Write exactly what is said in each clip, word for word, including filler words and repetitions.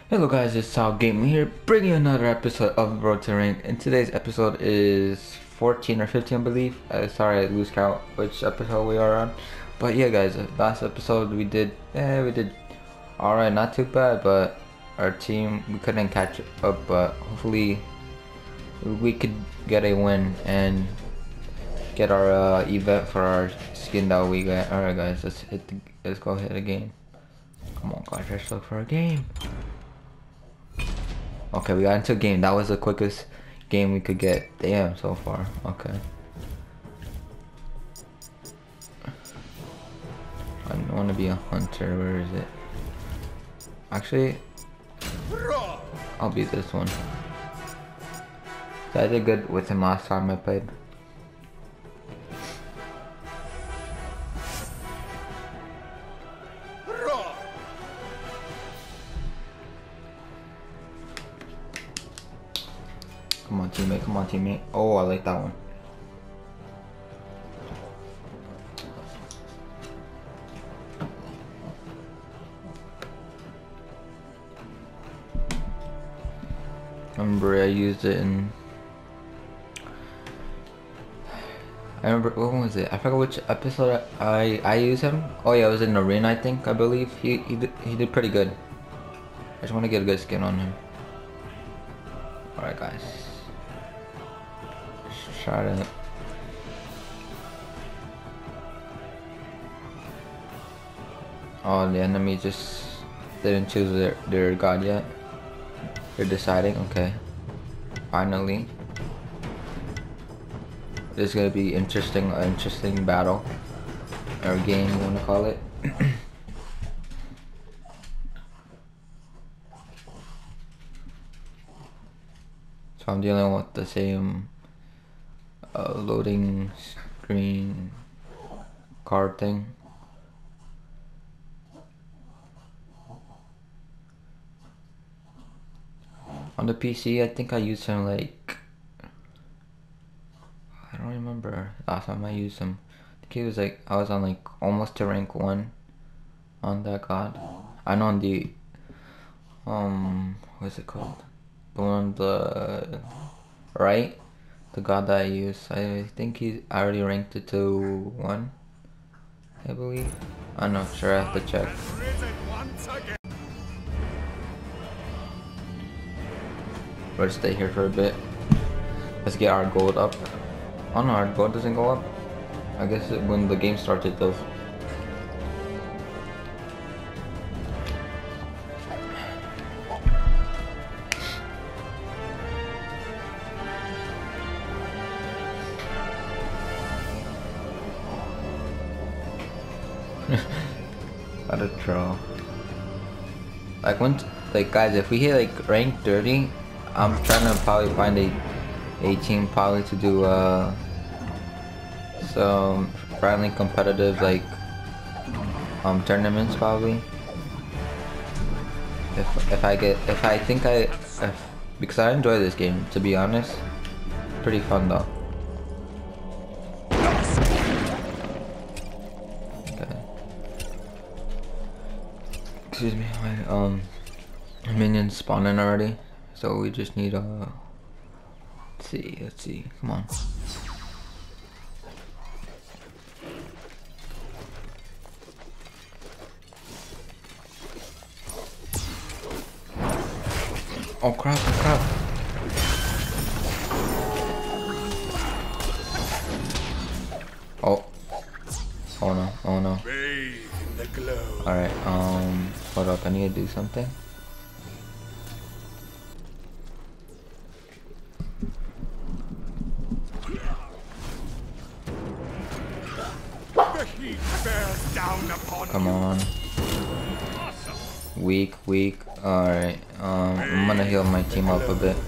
Hello guys, it's Sal Gaming here, bringing you another episode of Road to Rank. And today's episode is fourteen or fifteen, I believe. Uh, sorry, I lose count which episode we are on. But yeah, guys, last episode we did, eh, we did alright, not too bad. But our team, we couldn't catch up. But hopefully, we could get a win and get our uh, event for our skin that we got. Alright, guys, let's hit. The, let's go hit a game. Come on, guys, let's look for a game. Okay, we got into a game. That was the quickest game we could get. Damn, so far. Okay. I don't want to be a hunter. Where is it? Actually, I'll be this one. So I did good with him last time I played. Come on, teammate. Come on, teammate. Oh, I like that one. Remember, I used it in. I remember, what was it? I forgot which episode I I used him. Oh yeah, it was in Arena, I think. I believe he he did, he did pretty good. I just want to get a good skin on him. All right, guys. Try to. Oh, the enemy just didn't choose their, their god yet. They're deciding. Okay. Finally. This is gonna be interesting. An interesting battle or game, you wanna call it. So I'm dealing with the same uh, loading screen card thing. On the P C, I think I used him like, I don't remember last time I used him. I think he was like, I was on like almost to rank one on that god. I know on the um what's it called? The one on the right, the god that I use. I think he I already ranked it to one, I believe. I'm not sure. I have to check. Let's stay here for a bit. Let's get our gold up. Oh no, our gold doesn't go up. I guess it, when the game starts it does. What a troll. Like when, like guys, if we hit like rank thirty, I'm trying to probably find a, a team probably to do uh some friendly competitive like um tournaments probably. If if I get if I think I if, because I enjoy this game, to be honest. Pretty fun though. Excuse me, my um minions spawning already, so we just need a. Uh, let's see, let's see, come on. Oh crap! Oh crap! Oh! Oh no! Oh no! Alright, um, hold up, I need to do something. Come on. Weak, weak. Alright, um, I'm gonna heal my team up a bit.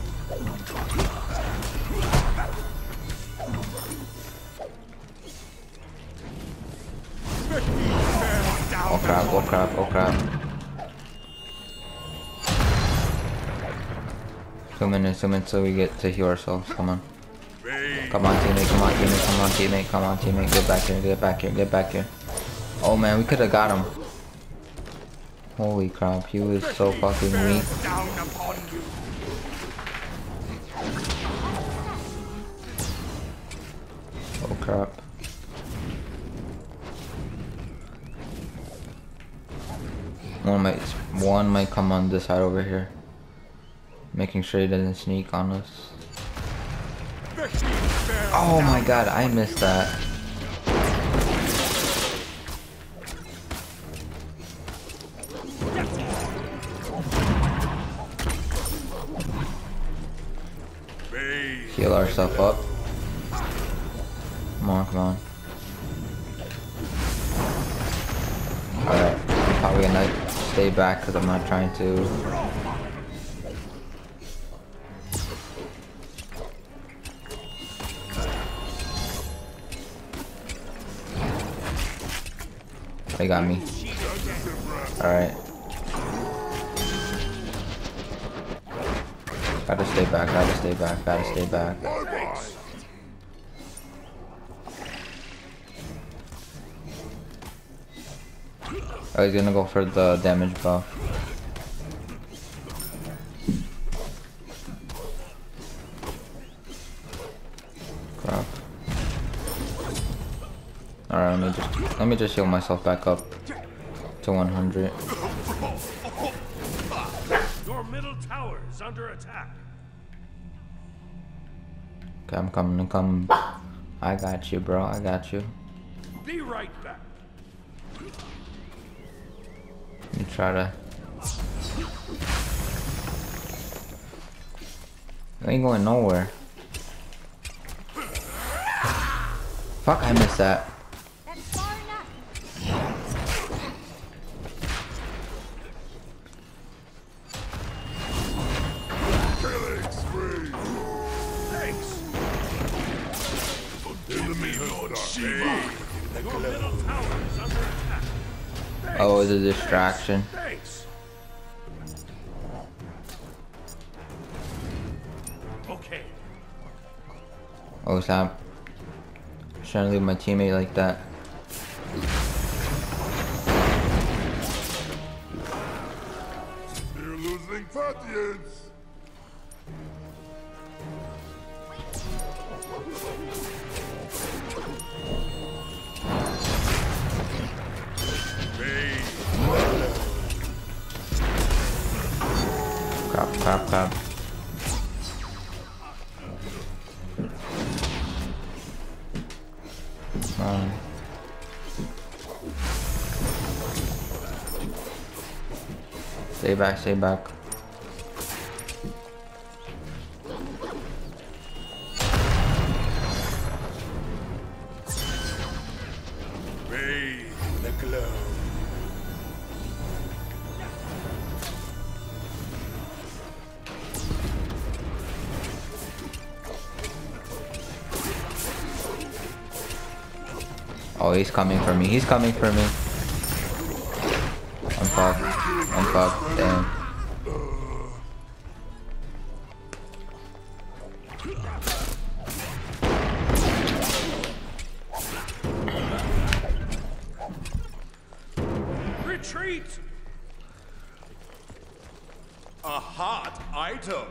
Oh crap, oh crap, oh crap. Two minutes, two minutes so we get to heal ourselves, come on. Come on teammate, come on teammate, come on teammate, come on teammate, get back here, get back here, get back here. Oh man, we could have got him. Holy crap, he was so fucking weak. Down upon you. Oh crap. One might, one might come on this side over here. Making sure he doesn't sneak on us. Oh my god, I missed that. Heal ourselves up. Come on, come on. Alright, I'm probably gonna stay back because I'm not trying to. They got me. Alright. Gotta stay back, gotta stay back, gotta stay back. Oh, he's gonna go for the damage buff. Crap. Alright, let me just let me just heal myself back up to one hundred. Your middle tower is under attack. Okay, I'm coming, I'm coming. I got you, bro. I got you. Be right back. Let me try to. I ain't going nowhere. Fuck, I missed that. That's far enough. Killing spree. Thanks. Enemy Lord Shiva. Your middle tower is under attack. Thanks. Oh, it's a distraction. Thanks. Okay. Oh, stop. Trying to leave my teammate like that. You're losing Fathians. Crap, crap, crap. Um, stay back, stay back. Bathe in the glow. Oh, he's coming for me. He's coming for me. I'm fucked. I'm fucked. Damn. Retreat. A hot item.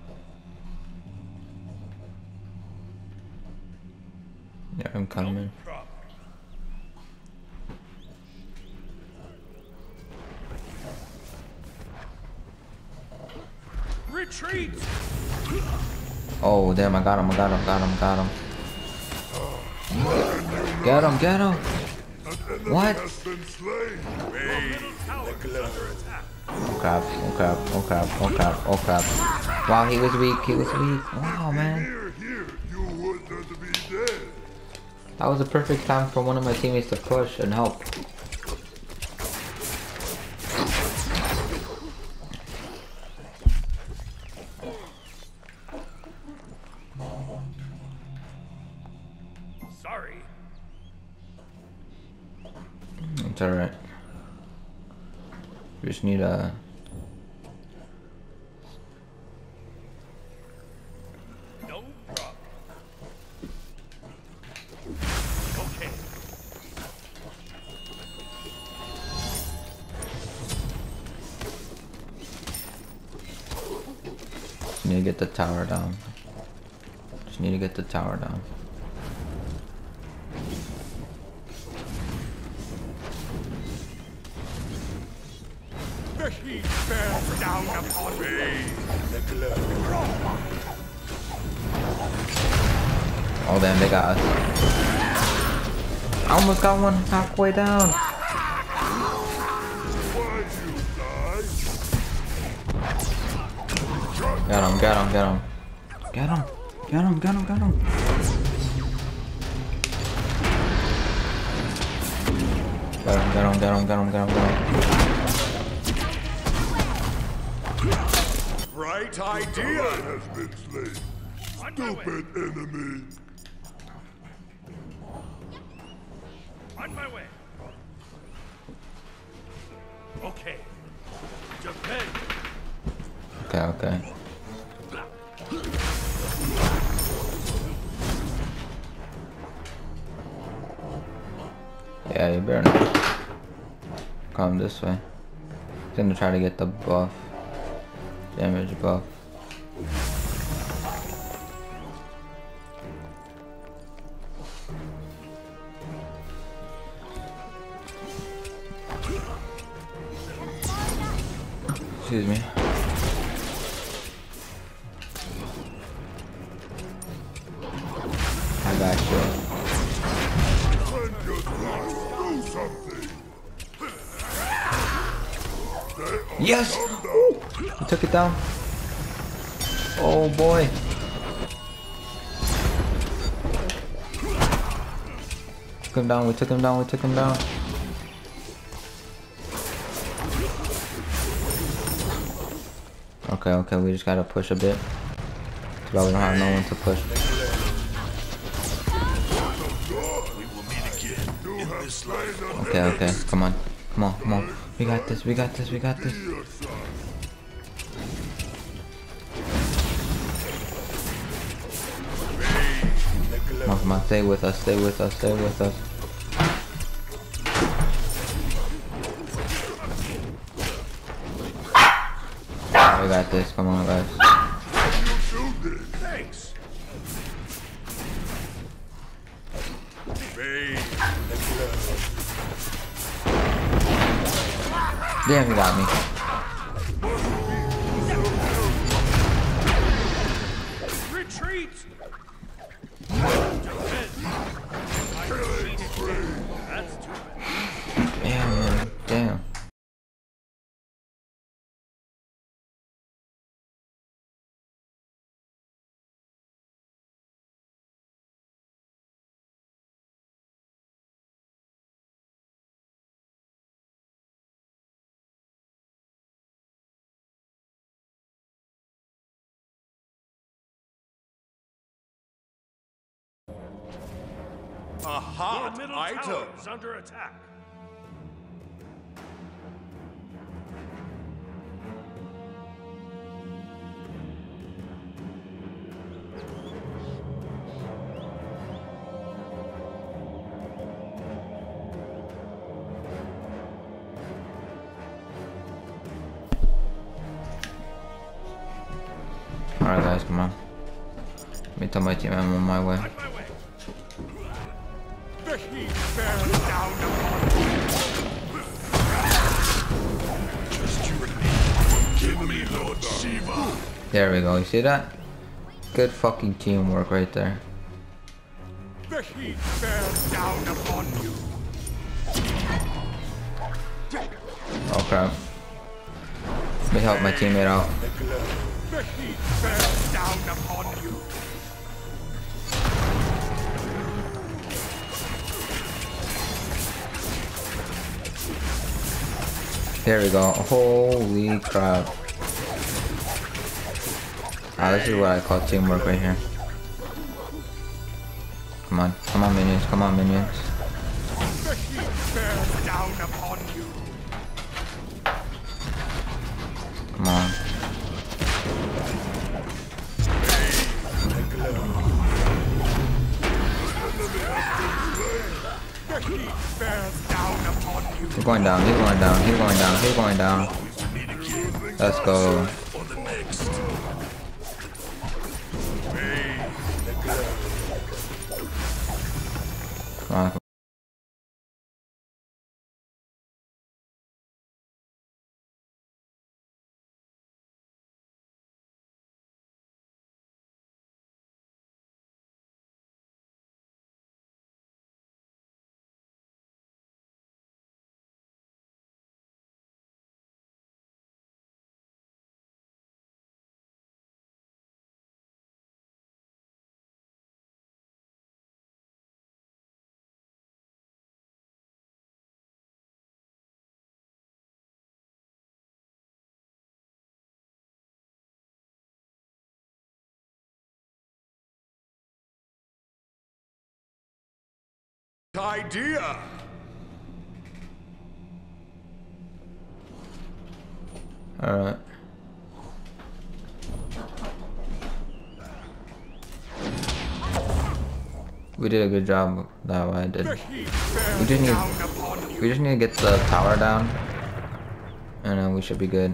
Yeah, I'm coming. Retreat. Oh, damn, I got him, I got him, got him, got him. Get him, get him. What? Has been slain. Your middle tower is under attack. Oh crap, oh crap, oh crap, oh crap, oh crap. Wow, he was weak, he was weak. Wow, man. Here, here, you would not be dead. That was a perfect time for one of my teammates to push and help. Sorry. It's alright. We just need a... No problem. Okay. need to get the tower down. Just need to get the tower down. The heat bears down upon me. The glow. Oh damn, they got us. I almost got one halfway down. Got him, got him, got him. Get him, get him, get him, get him. Got him, got him, got him, got him, got him, got him. Bright idea has been slain. Stupid enemy. On my way. Okay. Defend. Okay, okay. Yeah, you better not come this way. He's gonna try to get the buff. Damage buff. Excuse me. I got you. Yes! Ooh. We took it down. Oh boy. Took him down, we took him down, we took him down. Okay, okay, we just gotta push a bit. Too bad we don't have no one to push. Okay, okay, come on. Come on, come on. We got this, we got this, we got this. Come on, come on, stay with us, stay with us, stay with us. We got this, come on guys. Thanks. Damn, he got me. Retreat. That's too bad. Damn, man, damn. A hot Your middle item. tower is under attack. Alright guys, come on. Let me tell my team I'm on my way. On my way. The heat bears down upon me. Just you and me. Give me Lord Shiva. There we go, you see that? Good fucking teamwork right there. The heat bears down upon you. Oh crap. Let me help my teammate out. The heat bears down upon you. There we go. Holy crap. Ah, this is what I call teamwork right here. Come on. Come on, minions. Come on, minions. The heat bears down upon you. Come on. The heat bears down upon you. He's going down. He's going down. He's going down. He's going down. Let's go. idea. Alright. We did a good job that way I did. We just need we just need to get the tower down. And then we should be good.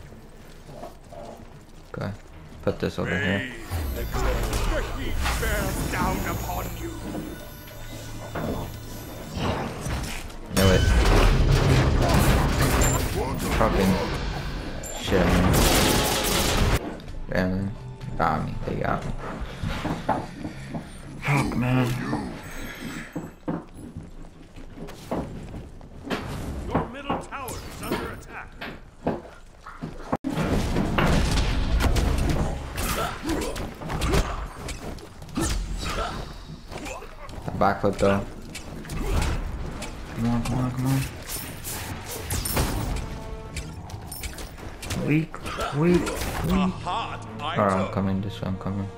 Okay. Put this over here. The heat bears down upon you. Knew it. Fucking shit, man. Damn, got me. They got me. Fuck, man. Your middle tower is under attack. Backflip though. Come on, come on, come on. Weak, weak, weak. Alright, I'm coming, this way, I'm coming.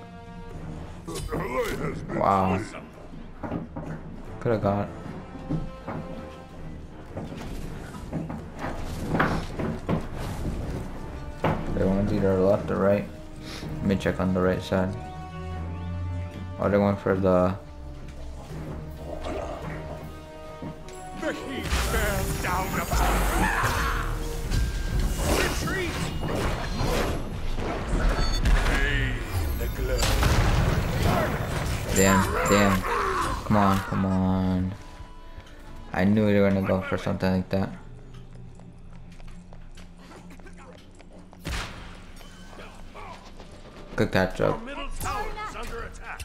Wow. Could've got. They want either left or right. Let me check on the right side. Oh, they're going for the. The heat bears down upon you. Retreat! Hey, the glow. Damn, damn. Come on, come on. I knew they were gonna go for something like that. Good catch up. Your middle tower is under attack.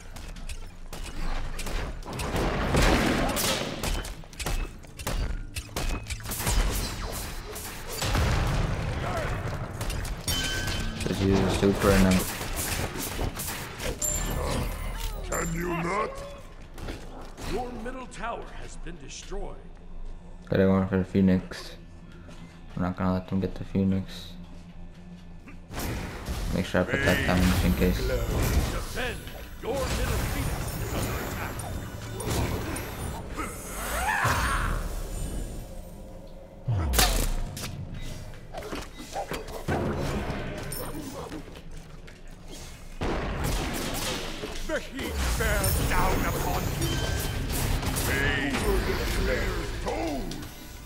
Just use a super and then. Can you not? Your middle tower has been destroyed. Gotta go for the Phoenix. I'm not gonna let them get the Phoenix. Make sure I put that down just in case. Defend. Your middle phoenix is under attack. The heat bears down upon you. Hey, the player's toes.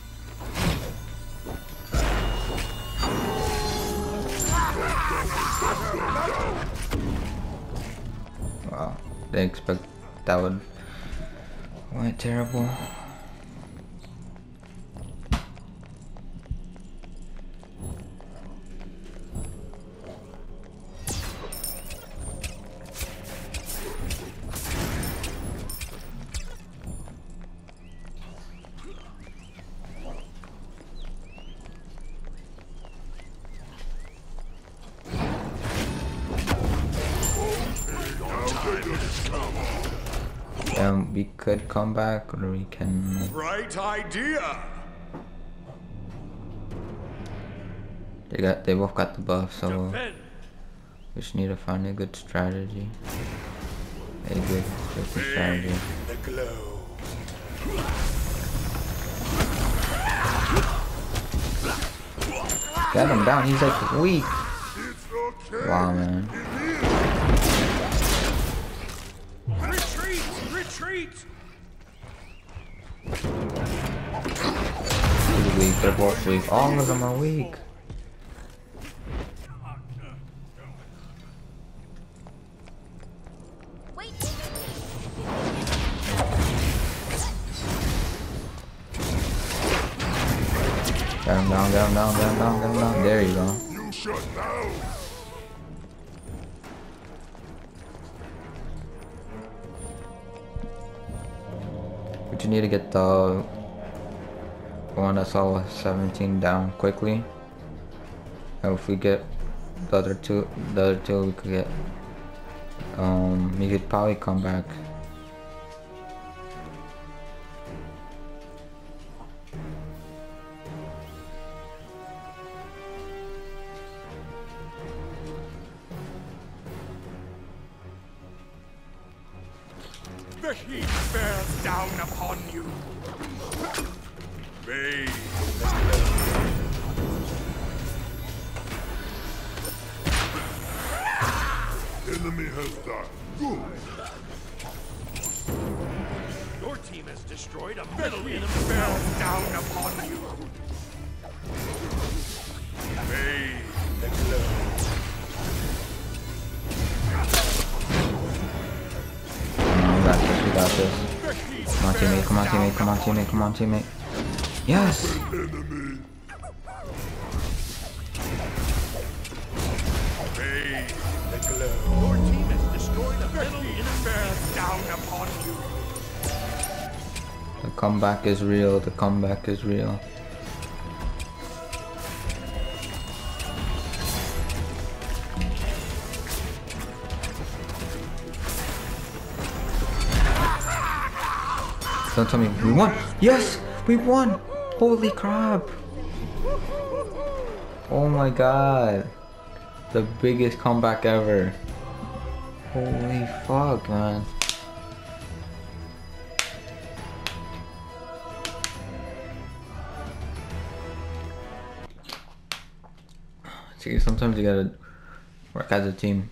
Wow, didn't expect that would went terrible. Um, we could come back, or we can. Right idea. They got, they both got the buff, so Defend. we just need to find a good strategy. A good, good strategy. The glow. Get him down. He's like weak. It's okay. Wow, man. Retreat! Retreat! He's weak. They're both weak. All of them are weak. Wait. Get him down, get him down, get him down, get him down. There you go. You shut down. But you need to get the one that's all seventeen down quickly. And if we get the other two, the other two we could get. Um, we could probably come back. The The heat bears down upon you. Bathe. Enemy has died. Good. Your team has destroyed a middle enemy. Bears down upon you. Bathe. We got this, we got this. Come on, teammate, come on, teammate, come on, teammate, come on, teammate. Yes! Enemy. Bathe. Your team has destroyed a middle enemy. Bears down upon you. The comeback is real, the comeback is real. Don't tell me we won! Yes! We won! Holy crap! Oh my god. The biggest comeback ever. Holy fuck, man. See, sometimes you gotta work as a team.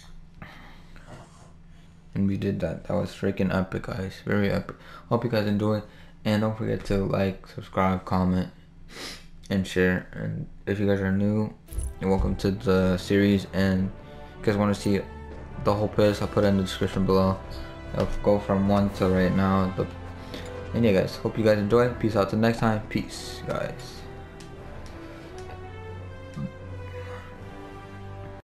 And we did that. That was freaking epic, guys. Very epic. Hope you guys enjoy. And don't forget to like, subscribe, comment, and share. And if you guys are new, you're welcome to the series. And if you guys want to see the whole playlist, I'll put it in the description below. I'll go from one to right now. The, and yeah, guys. Hope you guys enjoy. Peace out till next time. Peace, guys.